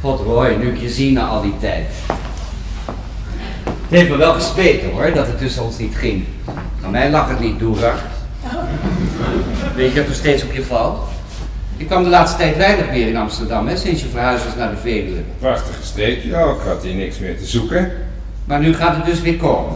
God Roy, nu ik je zie na al die tijd. Het heeft me wel gespeten hoor, dat het tussen ons niet ging. Aan mij lag het niet, Doerak. Weet je dat er steeds op je valt? Ik kwam de laatste tijd weinig meer in Amsterdam, hè, sinds je verhuisd was naar de Veluwe. Prachtige streek, ja, ik had hier niks meer te zoeken. Maar nu gaat het dus weer komen.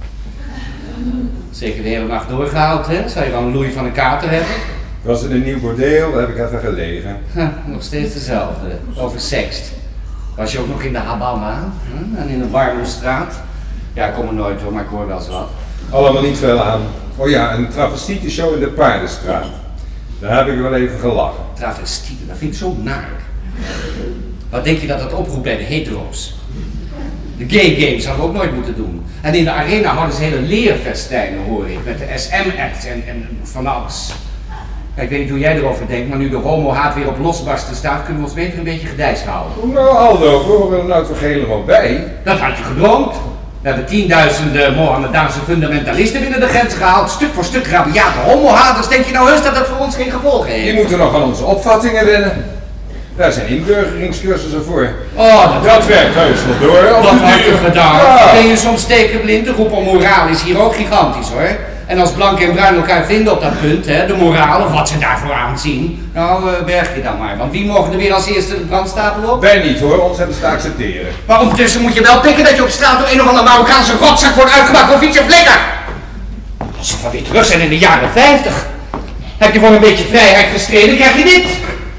Zeker de hele nacht doorgehaald, hè? Zou je wel een loei van een kater hebben? Was het een nieuw bordeel, daar heb ik even gelegen. Nog steeds dezelfde, oversext. Was je ook nog in de Habana, hè? En in de Warmoestraat? Ja, ik kom er nooit hoor, maar ik hoor wel eens wat. Allemaal niet veel aan. Oh ja, een travestietenshow in de Paardenstraat. Daar heb ik wel even gelachen. Travestieten, dat vind ik zo naar. Wat denk je dat dat oproept bij de hetero's? De gay games hadden we ook nooit moeten doen. En in de arena hadden ze hele leerfestijnen, hoor ik, met de SM-act en van alles. Kijk, ik weet niet hoe jij erover denkt, maar nu de homo-haat weer op losbarsten staat, kunnen we ons beter een beetje gedijst houden. Nou Aldo, we horen er nou toch helemaal bij? Dat had je gedroomd. We hebben tienduizenden Mohammedaanse fundamentalisten binnen de grens gehaald, stuk voor stuk rabiate homo-haters. Denk je nou heus dat dat voor ons geen gevolgen heeft? Die moeten nog aan onze opvattingen wennen. Daar zijn inburgeringscursussen voor. Oh, dat werkt heus wel door. Wat had je gedaan? Ja. Ben je soms stekenblind? De roep om moraal is hier ook gigantisch hoor. En als blank en bruin elkaar vinden op dat punt, hè, de moraal of wat ze daarvoor aanzien, nou berg je dan maar. Want wie mogen er weer als eerste de brandstapel op? Wij niet hoor, ons hebben ze te accepteren. Maar ondertussen moet je wel pikken dat je op straat door een of andere Marokkaanse rotzak wordt uitgemaakt of iets of lekker. Alsof we weer terug zijn in de jaren 50. Heb je voor een beetje vrijheid gestreden, krijg je dit.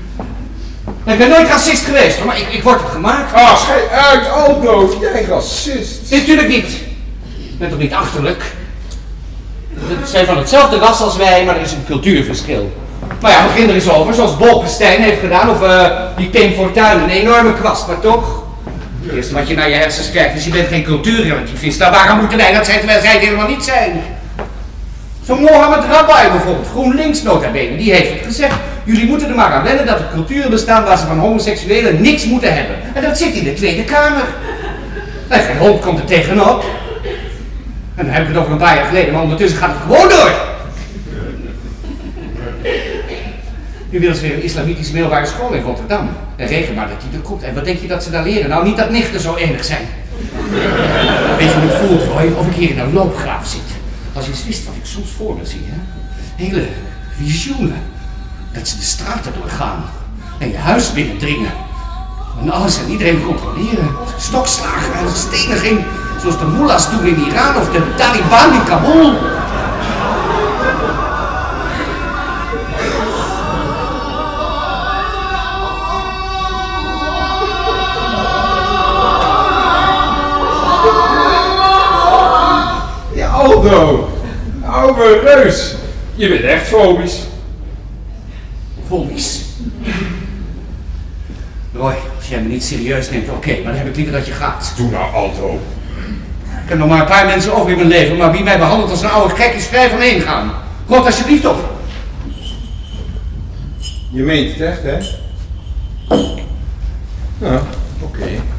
Ik ben nooit racist geweest hoor, maar ik word het gemaakt. Ah, schei uit, Aldo, jij racist. Natuurlijk niet. Ik ben toch niet achterlijk? Ze zijn van hetzelfde ras als wij, maar er is een cultuurverschil. Maar ja, begin er eens over, zoals Bolkestein heeft gedaan, of die Pim Fortuyn, een enorme kwast, maar toch. Het eerste wat je naar je hersens krijgt is, je bent geen cultuurrelativist. Nou, waarom moeten wij dat zijn terwijl zij het helemaal niet zijn? Zo'n Mohammed Rabbai bijvoorbeeld, GroenLinks nota bene, die heeft het gezegd. Jullie moeten er maar aan wennen dat er culturen bestaan waar ze van homoseksuelen niks moeten hebben. En dat zit in de Tweede Kamer. En geen hond komt er tegenop. En dan heb ik het over een paar jaar geleden, maar ondertussen gaat het gewoon door. Nu willen ze weer een islamitische middelbare school in Rotterdam. En reken maar dat die er komt. En wat denk je dat ze daar leren? Nou, niet dat nichten zo enig zijn. Weet je hoe het voelt, Roy? Of ik hier in een loopgraaf zit. Als je eens wist wat ik soms voor me zie, hè? Hele visioenen. Dat ze de straten doorgaan. En je huis binnendringen. En alles en iedereen controleren. Stokslagen en steniging. Zoals de mullahs doen in Iran of de Taliban in Kabul. Ja, Aldo, oude reus. Je bent echt fobisch. Fobisch. Roy, als jij me niet serieus neemt, oké, maar dan heb ik liever dat je gaat. Doe nou, Aldo. Ik heb nog maar een paar mensen over in mijn leven, maar wie mij behandelt als een oude gek is vrij van heen gaan. God, alsjeblieft op. Je meent het echt, hè? Nou, oké.